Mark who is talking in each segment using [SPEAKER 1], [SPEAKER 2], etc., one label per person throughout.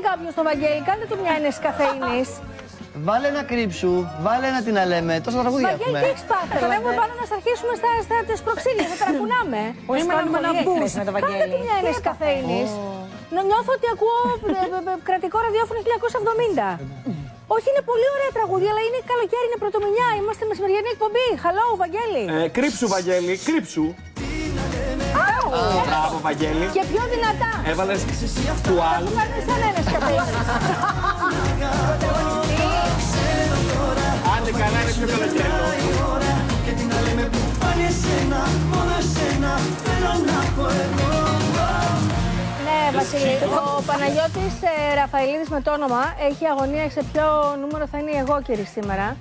[SPEAKER 1] κάποιο στο Βαγγέλη, κάντε του μια ένεση καφέινης.
[SPEAKER 2] Βάλε ένα κρύψου, βάλε ένα τι να λέμε. Τόσα τραγούδια έχουμε.
[SPEAKER 1] Βαγγέλη, τι έχεις πάθει? Ανέβουμε πάνω να αρχίσουμε στα προξήλια, θα τραγκουνάμε.
[SPEAKER 3] Πώς κάνουμε ένα boost με το Βαγγέλη.
[SPEAKER 1] Κάντε του μια ένεση καφέινης. Νιώθω ότι ακούω κρατικό ραδιόφωνο 1970. Όχι, είναι πολύ ωραία τραγούδια, αλλά είναι καλοκαίρι, είναι πρωτομηνιά. Είμαστε μεσημεριανή εκπομπή. Hello, Βαγγέλη.
[SPEAKER 4] Κρύψου, Βαγγέλη, κρύψου. Μπράβο, Βαγγέλη.
[SPEAKER 1] Και πιο δυνατά.
[SPEAKER 4] Έβαλες του άλλου.
[SPEAKER 1] Κάνεις σαν ένας καφέινης.
[SPEAKER 4] Άντε καλά, είναι πιο καλοκαιρινό.
[SPEAKER 1] Ναι, Βασίλη, ο Παναγιώτης Ραφαηλίδης με το όνομα έχει αγωνία σε ποιο νούμερο θα είναι η εγώκερη σήμερα.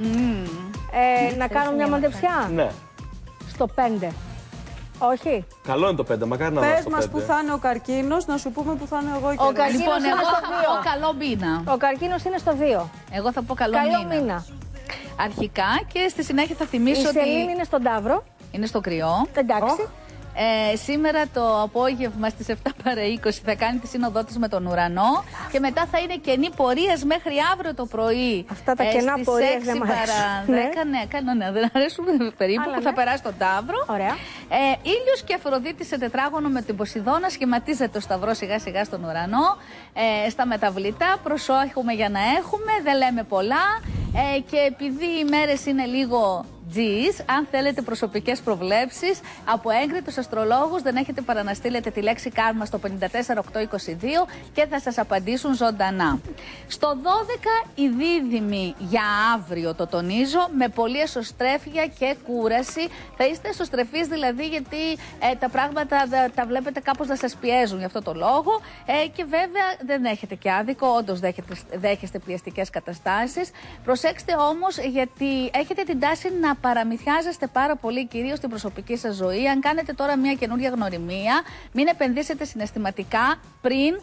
[SPEAKER 1] Να κάνω μια μαντεψιά.
[SPEAKER 4] Ναι.
[SPEAKER 1] Στο 5. Όχι.
[SPEAKER 4] Καλό είναι το 5, μακάρι να δω
[SPEAKER 3] Πες
[SPEAKER 4] στο 5.
[SPEAKER 3] μας που θα είναι ο καρκίνος, να σου πούμε που θα είναι εγώ και
[SPEAKER 1] Ο καρκίνος
[SPEAKER 5] Λοιπόν,
[SPEAKER 1] είναι
[SPEAKER 5] εγώ
[SPEAKER 1] στο
[SPEAKER 5] θα πω
[SPEAKER 1] 2.
[SPEAKER 5] καλό μήνα.
[SPEAKER 1] Ο καρκίνος είναι στο 2.
[SPEAKER 5] Εγώ θα πω καλό
[SPEAKER 1] μήνα.
[SPEAKER 5] Αρχικά και στη συνέχεια θα θυμίσω
[SPEAKER 1] Η
[SPEAKER 5] ότι
[SPEAKER 1] Σελήνη είναι στον Ταύρο.
[SPEAKER 5] είναι στο κρυό.
[SPEAKER 1] Εντάξει.
[SPEAKER 5] Σήμερα το απόγευμα στις 7 παρα 20 θα κάνει τη σύνοδό της με τον ουρανό και μετά θα είναι κενή πορείας μέχρι αύριο το πρωί.
[SPEAKER 1] Αυτά τα κενά πορείας δεν μ' αρέσουν.
[SPEAKER 5] Ναι, δεν αρέσουν περίπου,
[SPEAKER 1] αλλά
[SPEAKER 5] που θα περάσει τον Ταύρο.
[SPEAKER 1] Ωραία.
[SPEAKER 5] Ήλιος και Αφροδίτη σε τετράγωνο με την Ποσειδώνα, σχηματίζεται το σταυρό σιγά σιγά στον ουρανό. Στα μεταβλητά προσέχουμε για να έχουμε, δεν λέμε πολλά. Και επειδή οι μέρες είναι λίγο αν θέλετε προσωπικές προβλέψεις από έγκριτους αστρολόγους, δεν έχετε παρά να στείλετε τη λέξη κάρμα στο 54822 και θα σας απαντήσουν ζωντανά. Στο 12 οι δίδυμοι για αύριο, το τονίζω, με πολλή εσωστρέφεια και κούραση. Θα είστε εσωστρεφείς δηλαδή, γιατί τα πράγματα τα βλέπετε κάπως να σας πιέζουν γι' αυτό το λόγο. Και βέβαια δεν έχετε και άδικο, όντως δέχεστε πιεστικές καταστάσεις. Προσέξτε όμως, γιατί έχετε την τάση να παραμυθιάζεστε πάρα πολύ, κυρίως στην προσωπική σας ζωή. Αν κάνετε τώρα μια καινούργια γνωριμία, μην επενδύσετε συναισθηματικά πριν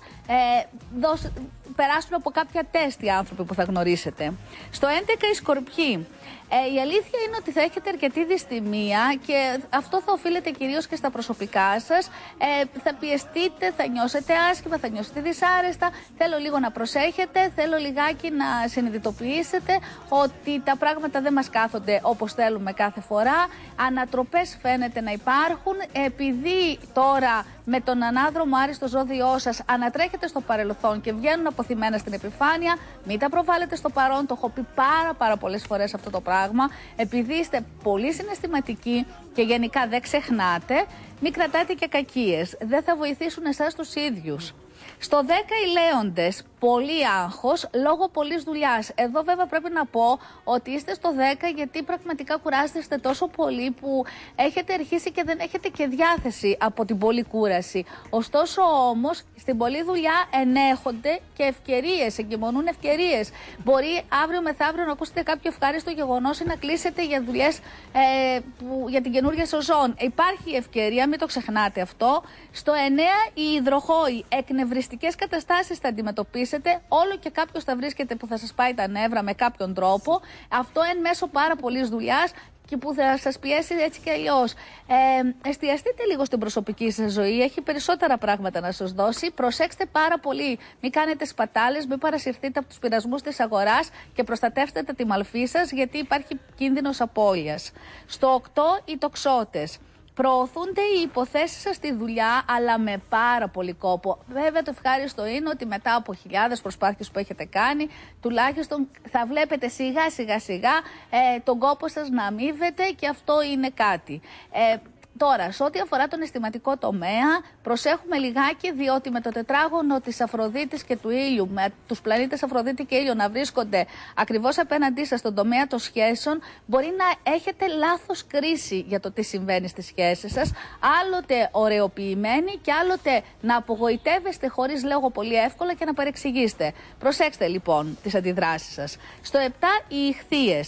[SPEAKER 5] περάσουν από κάποια τεστ οι άνθρωποι που θα γνωρίσετε. Στο 11 οι Σκορπιοί. Η αλήθεια είναι ότι θα έχετε αρκετή δυστημία και αυτό θα οφείλεται κυρίως και στα προσωπικά σας. Θα πιεστείτε, θα νιώσετε άσχημα, θα νιώσετε δυσάρεστα. Θέλω λίγο να προσέχετε, θέλω λιγάκι να συνειδητοποιήσετε ότι τα πράγματα δεν μας κάθονται όπως θέλουμε κάθε φορά. Ανατροπές φαίνεται να υπάρχουν. Επειδή τώρα με τον ανάδρομο Άρη στο ζώδιό σας ανατρέχετε στο παρελθόν και βγαίνουν αποθυμένα στην επιφάνεια, μην τα προβάλλετε στο παρόν. Το έχω πει πάρα πολλές φορές αυτό το πράγμα. Επειδή είστε πολύ συναισθηματικοί και γενικά δεν ξεχνάτε, μην κρατάτε και κακίες. Δεν θα βοηθήσουν εσάς τους ίδιους. Στο 10 οι Λέοντες, πολύ άγχος λόγω πολλής δουλειάς. Εδώ βέβαια πρέπει να πω ότι είστε στο 10 γιατί πραγματικά κουράζεστε τόσο πολύ που έχετε αρχίσει και δεν έχετε και διάθεση από την πολλή κούραση. Ωστόσο όμως στην πολλή δουλειά ενέχονται και ευκαιρίες, εγκυμονούν ευκαιρίες. Μπορεί αύριο μεθαύριο να ακούσετε κάποιο ευχάριστο γεγονός ή να κλείσετε για δουλειές για την καινούργια σεζόν. Υπάρχει ευκαιρία, μην το ξεχνάτε αυτό. Στο 9 οι Υδροχόοι, εκνευριστικές καταστάσεις θα αντιμετωπίσετε. Όλο και κάποιος θα βρίσκεται που θα σας πάει τα νεύρα με κάποιον τρόπο. Αυτό εν μέσω πάρα πολλής δουλειάς και που θα σας πιέσει έτσι και αλλιώς. Εστιαστείτε λίγο στην προσωπική σας ζωή, έχει περισσότερα πράγματα να σας δώσει. Προσέξτε πάρα πολύ, μην κάνετε σπατάλες, μην παρασυρθείτε από τους πειρασμούς της αγοράς και προστατεύστε τη μαλφή σας, γιατί υπάρχει κίνδυνος απώλειας. Στο 8 οι Τοξότες. Προωθούνται οι υποθέσεις σας στη δουλειά, αλλά με πάρα πολύ κόπο. Βέβαια, το ευχάριστο είναι ότι μετά από χιλιάδες προσπάθειες που έχετε κάνει, τουλάχιστον θα βλέπετε σιγά σιγά τον κόπο σας να αμείβεται και αυτό είναι κάτι. Τώρα, σε ό,τι αφορά τον αισθηματικό τομέα, προσέχουμε λιγάκι, διότι με το τετράγωνο της Αφροδίτης και του Ήλιου, με τους πλανήτες Αφροδίτη και Ήλιο να βρίσκονται ακριβώς απέναντί σας στον τομέα των σχέσεων, μπορεί να έχετε λάθος κρίση για το τι συμβαίνει στις σχέσεις σας, άλλοτε ωρεοποιημένοι και άλλοτε να απογοητεύεστε χωρίς λόγο πολύ εύκολα και να παρεξηγήσετε. Προσέξτε λοιπόν τις αντιδράσεις σας. Στο 7 οι Ιχθύες.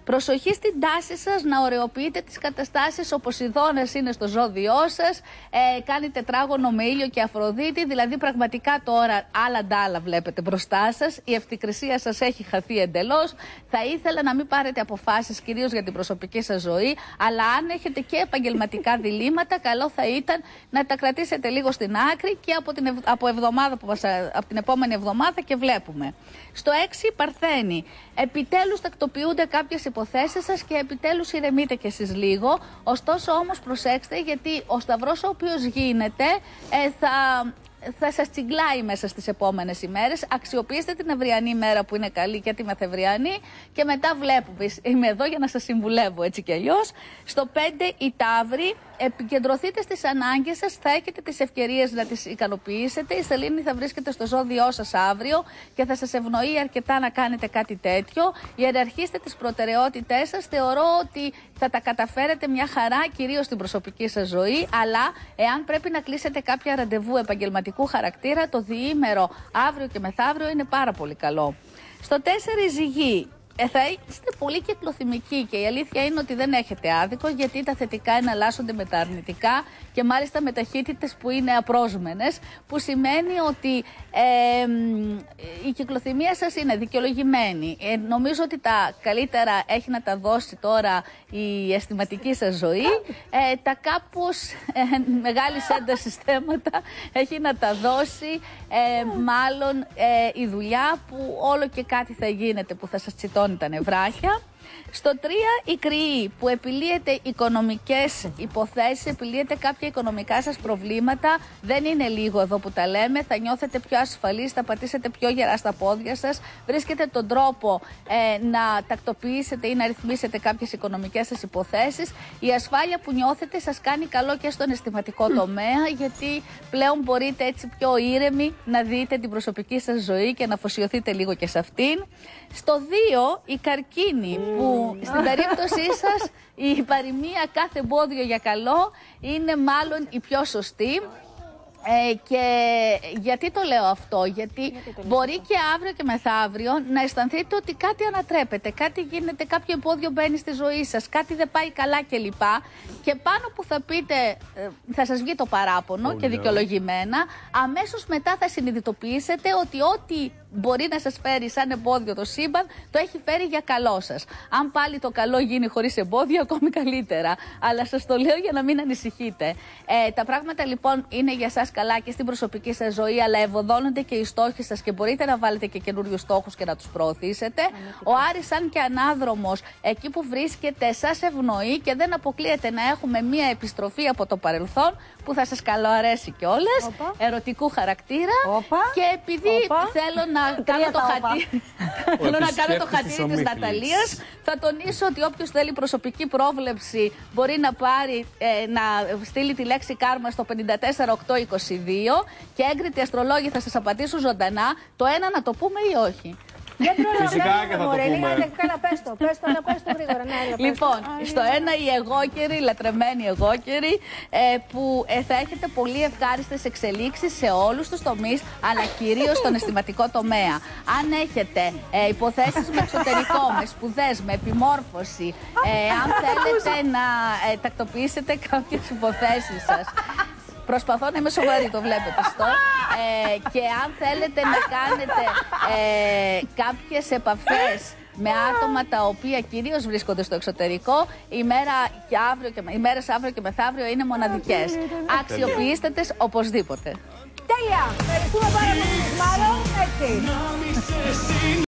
[SPEAKER 5] Προσοχή στην τάση σας να ωρεοποιείτε τις καταστάσεις. Ο Ποσειδώνας είναι στο ζώδιό σας. Κάνει τετράγωνο με ήλιο και Αφροδίτη. Δηλαδή, πραγματικά τώρα άλλα ντάλα βλέπετε μπροστά σας. Η ευτυχία σας έχει χαθεί εντελώς. Θα ήθελα να μην πάρετε αποφάσεις κυρίως για την προσωπική σας ζωή. Αλλά αν έχετε και επαγγελματικά διλήμματα, καλό θα ήταν να τα κρατήσετε λίγο στην άκρη και από την επόμενη εβδομάδα και βλέπουμε. Στο 6 Παρθένη. Επιτέλους τακτοποιούνται κάποιες υποθέσεις σας και επιτέλους ηρεμείτε κι εσείς λίγο. Ωστόσο όμως προσέξτε, γιατί ο σταυρός ο οποίος γίνεται θα σας τσιγκλάει μέσα στις επόμενες ημέρες. Αξιοποιήστε την αυριανή μέρα που είναι καλή και τη μεθευριανή και μετά βλέπουμε. Είμαι εδώ για να σας συμβουλεύω έτσι κι αλλιώς. Στο 5 οι Ταύροι. Επικεντρωθείτε στις ανάγκες σας, θα έχετε τις ευκαιρίες να τις ικανοποιήσετε. Η Σελήνη θα βρίσκεται στο ζώδιό σας αύριο και θα σας ευνοεί αρκετά να κάνετε κάτι τέτοιο. Ιεραρχήστε τις προτεραιότητές σας. Θεωρώ ότι θα τα καταφέρετε μια χαρά, κυρίως στην προσωπική σας ζωή. Αλλά εάν πρέπει να κλείσετε κάποια ραντεβού επαγγελματικού χαρακτήρα, το διήμερο αύριο και μεθαύριο είναι πάρα πολύ καλό. Στο 4 η Ζυγή. Θα είστε πολύ κυκλοθυμικοί και η αλήθεια είναι ότι δεν έχετε άδικο, γιατί τα θετικά εναλλάσσονται με τα αρνητικά και μάλιστα με ταχύτητες που είναι απρόσμενες, που σημαίνει ότι η κυκλοθυμία σας είναι δικαιολογημένη. Νομίζω ότι τα καλύτερα έχει να τα δώσει τώρα η αισθηματική σας ζωή. Τα κάπως μεγάλης έντασης θέματα έχει να τα δώσει μάλλον η δουλειά, που όλο και κάτι θα γίνεται που θα σας τσιτώνει τα νευράχια. Στο 3 οι Κρυοί, που επιλύετε οικονομικές υποθέσεις, επιλύετε κάποια οικονομικά σας προβλήματα. Δεν είναι λίγο εδώ που τα λέμε. Θα νιώθετε πιο ασφαλείς, θα πατήσετε πιο γερά στα πόδια σας. Βρίσκετε τον τρόπο να τακτοποιήσετε ή να ρυθμίσετε κάποιες οικονομικές σας υποθέσεις. Η ασφάλεια που νιώθετε σας κάνει καλό και στον αισθηματικό τομέα, γιατί πλέον μπορείτε έτσι πιο ήρεμοι να δείτε την προσωπική σας ζωή και να αφοσιωθείτε λίγο και σε αυτήν. Στο 2 οι Καρκίνοι, που στην περίπτωσή σας η παροιμία κάθε εμπόδιο για καλό είναι μάλλον η πιο σωστή. Και γιατί το λέω αυτό? Γιατί μπορεί και αύριο και μεθαύριο να αισθανθείτε ότι κάτι ανατρέπεται, κάτι γίνεται, κάποιο εμπόδιο μπαίνει στη ζωή σας, κάτι δεν πάει καλά κλπ. Και πάνω που θα πείτε, θα σας βγει το παράπονο και δικαιολογημένα, αμέσως μετά θα συνειδητοποιήσετε ότι ό,τι μπορεί να σας φέρει σαν εμπόδιο το σύμπαν, το έχει φέρει για καλό σας. Αν πάλι το καλό γίνει χωρίς εμπόδιο, ακόμη καλύτερα. Αλλά σας το λέω για να μην ανησυχείτε. Τα πράγματα λοιπόν είναι για σας καλά και στην προσωπική σας ζωή, αλλά ευωδώνονται και οι στόχοι σας και μπορείτε να βάλετε και καινούριους στόχους και να τους προωθήσετε. Ο Άρης, σαν και ανάδρομος, εκεί που βρίσκεται, σας ευνοεί και δεν αποκλείεται να έχουμε μία επιστροφή από το παρελθόν που θα σας καλοαρέσει κιόλας, ερωτικού χαρακτήρα. Και επειδή θέλω να κάνω το χατήρι της Ναταλίας, θα τονίσω ότι όποιος θέλει προσωπική πρόβλεψη μπορεί να πάρει, να στείλει τη λέξη κάρμα στο 54822 και έγκριτοι αστρολόγοι θα σας απαντήσουν ζωντανά. Το ένα να το πούμε ή όχι?
[SPEAKER 4] Φυσικά και θα το πούμε.
[SPEAKER 1] Πες το γρήγορα.
[SPEAKER 5] Λοιπόν, στο 1 οι εγώκεροι, λατρεμένοι εγώκεροι, που θα έχετε πολύ ευχάριστες εξελίξεις σε όλους τους τομείς, αλλά κυρίως στον αισθηματικό τομέα. Αν έχετε υποθέσεις με εξωτερικό, με σπουδές, με επιμόρφωση, αν θέλετε να τακτοποιήσετε κάποιες υποθέσεις σας. Προσπαθώ να είμαι σοβαρή, το βλέπετε στο. Και αν θέλετε να κάνετε κάποιες επαφές με άτομα τα οποία κυρίως βρίσκονται στο εξωτερικό, οι μέρες αύριο και μεθαύριο είναι μοναδικές. Αξιοποιήστε τις οπωσδήποτε.
[SPEAKER 1] Τέλεια! Ευχαριστούμε πάρα πολύ, Μάρο. Έτσι.